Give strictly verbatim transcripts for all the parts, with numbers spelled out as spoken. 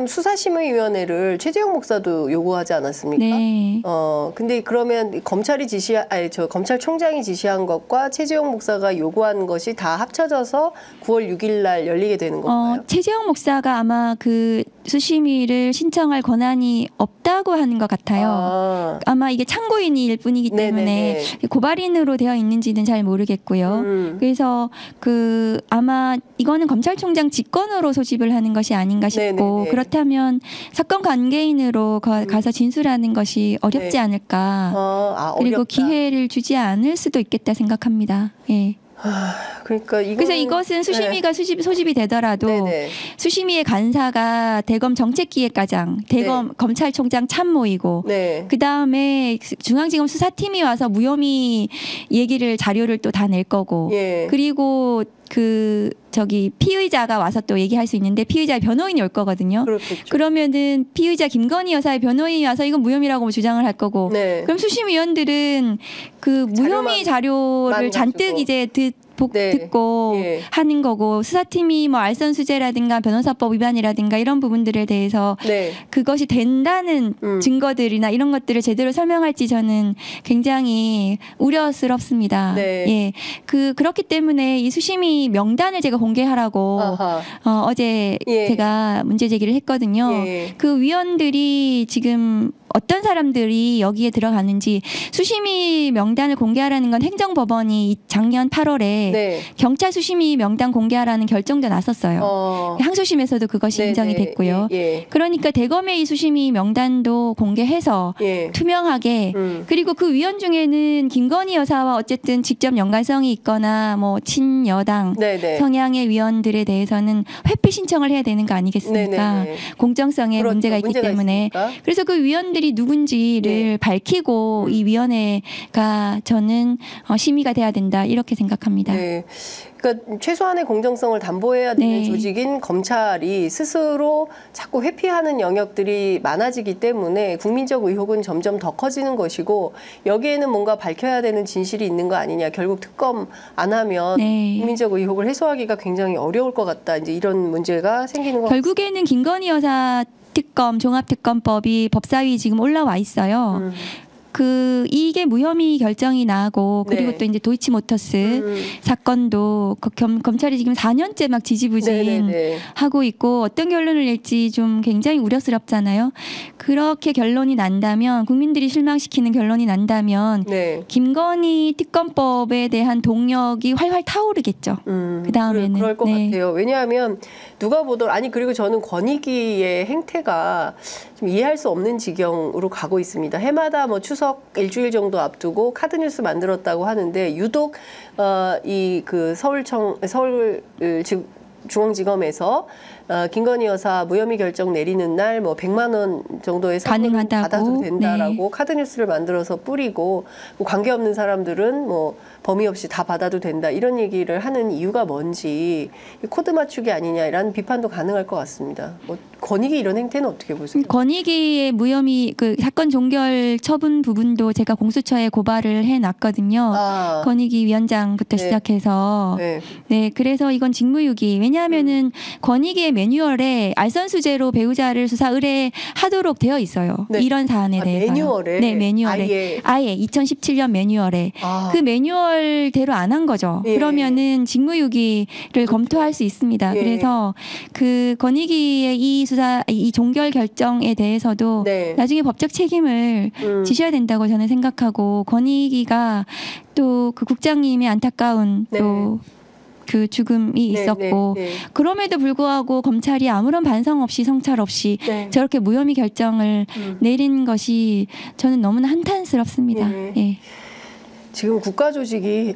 지금 수사심의위원회를 최재형 목사도 요구하지 않았습니까? 네. 어, 근데 그러면 검찰이 지시, 아니, 저 검찰총장이 지시한 것과 최재형 목사가 요구한 것이 다 합쳐져서 구월 육일 날 열리게 되는 건가요? 어, 최재형 목사가 아마 그 수심위를 신청할 권한이 없다고 하는 것 같아요. 아. 아마 이게 참고인일 뿐이기 때문에 네네네. 고발인으로 되어 있는지는 잘 모르겠고요. 음. 그래서 그 아마 이거는 검찰총장 직권으로 소집을 하는 것이 아닌가 싶고 네네네. 그렇다면 사건 관계인으로 가, 음. 가서 진술하는 것이 어렵지 네. 않을까. 어, 아, 그리고 어렵다. 기회를 주지 않을 수도 있겠다 생각합니다. 예. 아, 그러니까 이건, 그래서 이것은 수심위가 네. 수집, 소집이 되더라도 네네. 수심위의 간사가 대검 정책기획과장, 대검 네. 검찰총장 참모이고 네. 그 다음에 중앙지검 수사팀이 와서 무혐의 얘기를 자료를 또 다 낼 거고 예. 그리고 그 저기 피의자가 와서 또 얘기할 수 있는데 피의자의 변호인이 올 거거든요. 그렇겠죠. 그러면은 피의자 김건희 여사의 변호인이 와서 이건 무혐의라고 주장을 할 거고 네. 그럼 수심위원들은 그 무혐의 자료를 잔뜩 가지고. 이제 듣 복, 네. 듣고 예. 하는 거고 수사팀이 뭐 알선수재라든가 변호사법 위반이라든가 이런 부분들에 대해서 네. 그것이 된다는 음. 증거들이나 이런 것들을 제대로 설명할지 저는 굉장히 우려스럽습니다. 네. 예, 그 그렇기 때문에 이 수심이 명단을 제가 공개하라고 아하. 어, 어제 예. 제가 문제 제기를 했거든요. 예. 그 위원들이 지금 어떤 사람들이 여기에 들어가는지 수심이 명단을 공개하라는 건 행정법원이 작년 팔월에 네. 경찰 수심이 명단 공개하라는 결정도 났었어요. 어. 항소심에서도 그것이 네네. 인정이 됐고요. 예. 예. 그러니까 대검의 이 수심이 명단도 공개해서 예. 투명하게 음. 그리고 그 위원 중에는 김건희 여사와 어쨌든 직접 연관성이 있거나 뭐 친여당 네네. 성향의 위원들에 대해서는 회피 신청을 해야 되는 거 아니겠습니까? 네네네. 공정성에 그렇죠. 문제가 있기 문제가 때문에 있으니까. 그래서 그 위원들이 누군지를 네. 밝히고 음. 이 위원회가 저는 어, 심의가 돼야 된다 이렇게 생각합니다. 네. 그러니까 최소한의 공정성을 담보해야 되는 네. 조직인 검찰이 스스로 자꾸 회피하는 영역들이 많아지기 때문에 국민적 의혹은 점점 더 커지는 것이고 여기에는 뭔가 밝혀야 되는 진실이 있는 거 아니냐. 결국 특검 안 하면 네. 국민적 의혹을 해소하기가 굉장히 어려울 것 같다. 이제 이런 문제가 생기는 것 결국에는 김건희 여사 특검 종합특검법이 법사위 지금 올라와 있어요. 음. 그 이게 무혐의 결정이 나고 그리고 네. 또 이제 도이치모터스 음. 사건도 그 겸, 검찰이 지금 사 년째 막 지지부진 네네네. 하고 있고 어떤 결론을 낼지 좀 굉장히 우려스럽잖아요. 그렇게 결론이 난다면 국민들이 실망시키는 결론이 난다면 네. 김건희 특검법에 대한 동력이 활활 타오르겠죠. 음, 그 다음에는 그럴 것 네. 같아요. 왜냐하면 누가 보더라도 아니 그리고 저는 권익위의 행태가 좀 이해할 수 없는 지경으로 가고 있습니다. 해마다 뭐 추석 일주일 정도 앞두고 카드뉴스 만들었다고 하는데 유독 어, 이 그 서울청 서울 즉 중앙지검에서 어, 김건희 여사 무혐의 결정 내리는 날 뭐 백만 원 정도의 상금 가능하다고. 받아도 된다라고 네. 카드뉴스를 만들어서 뿌리고 뭐 관계없는 사람들은 뭐 범위 없이 다 받아도 된다 이런 얘기를 하는 이유가 뭔지 코드 맞추기 아니냐라는 비판도 가능할 것 같습니다. 뭐 권익위 이런 행태는 어떻게 보세요? 권익위의 무혐의 그 사건 종결 처분 부분도 제가 공수처에 고발을 해놨거든요. 아, 권익위 위원장부터 네. 시작해서 네. 네 그래서 이건 직무유기 왜냐하면은 권익위의 매뉴얼에 알선수재로 배우자를 수사 의뢰하도록 되어 있어요. 네. 이런 사안에 아, 대해서 매뉴얼에? 네 매뉴얼에 아예. 아예 이천십칠 년 매뉴얼에 아. 그 매뉴얼대로 안 한 거죠. 예. 그러면은 직무유기를 검토할 수 있습니다. 예. 그래서 그 권익위의 이 수사 이 종결 결정에 대해서도 네. 나중에 법적 책임을 음. 지셔야 된다고 저는 생각하고 권익위가 또 그 국장님의 안타까운 네. 또 그 죽음이 네, 있었고 네, 네. 그럼에도 불구하고 검찰이 아무런 반성 없이 성찰 없이 네. 저렇게 무혐의 결정을 음. 내린 것이 저는 너무나 한탄스럽습니다. 예. 예. 지금 국가 조직이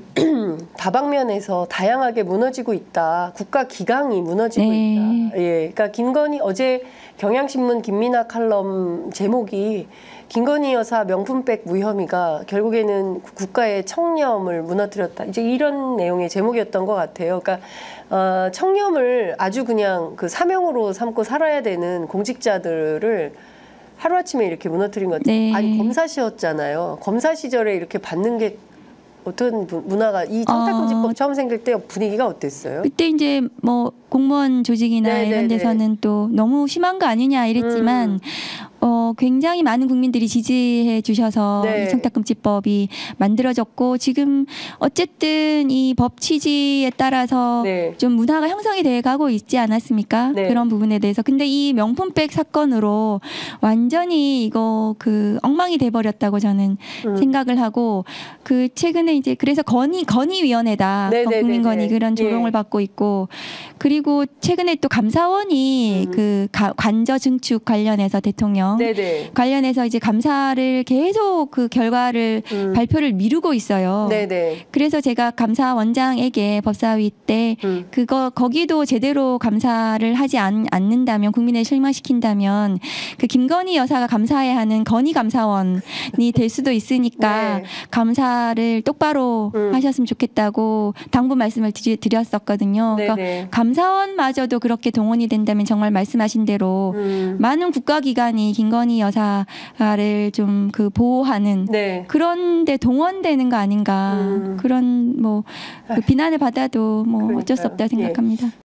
다방면에서 다양하게 무너지고 있다. 국가 기강이 무너지고 네. 있다. 예, 그러니까 김건희 어제 경향신문 김민아 칼럼 제목이 김건희 여사 명품백 무혐의가 결국에는 국가의 청렴을 무너뜨렸다. 이제 이런 내용의 제목이었던 것 같아요. 그러니까 어, 청렴을 아주 그냥 그 사명으로 삼고 살아야 되는 공직자들을 하루아침에 이렇게 무너뜨린 것 같아요. 네. 아니 검사시였잖아요. 검사 시절에 이렇게 받는 게 어떤 부- 문화가 이 청탁금지법 어, 처음 생길 때 분위기가 어땠어요? 그때 이제 뭐 공무원 조직이나 네, 이런 네, 데서는 또 너무 심한 거 아니냐 이랬지만 음. 어, 굉장히 많은 국민들이 지지해 주셔서 네. 이 청탁금지법이 만들어졌고 지금 어쨌든 이 법 취지에 따라서 네. 좀 문화가 형성이 돼 가고 있지 않았습니까? 네. 그런 부분에 대해서. 근데 이 명품백 사건으로 완전히 이거 그 엉망이 돼 버렸다고 저는 음. 생각을 하고 그 최근에 이제 그래서 건의 건의위원회다 네, 네, 국민건의 네, 네. 그런 조롱을 예. 받고 있고 그리고 최근에 또 감사원이 음. 그 가- 관저 증축 관련해서 대통령 네네. 관련해서 이제 감사를 계속 그 결과를 음. 발표를 미루고 있어요. 네네. 그래서 제가 감사원장에게 법사위 때 음. 그거 거기도 제대로 감사를 하지 않, 않는다면 국민을 실망시킨다면 그 김건희 여사가 감사해야 하는 건희 감사원이 될 수도 있으니까 네. 감사를 똑바로 음. 하셨으면 좋겠다고 당부 말씀을 드리, 드렸었거든요. 그러니까 네네. 감사원마저도 그렇게 동원이 된다면 정말 말씀하신 대로 음. 많은 국가기관이 김건희 여사를 좀 그 보호하는 네. 그런데 동원되는 거 아닌가 음. 그런 뭐 그 비난을 받아도 뭐 어쩔 수 그러니까요. 없다 예. 생각합니다.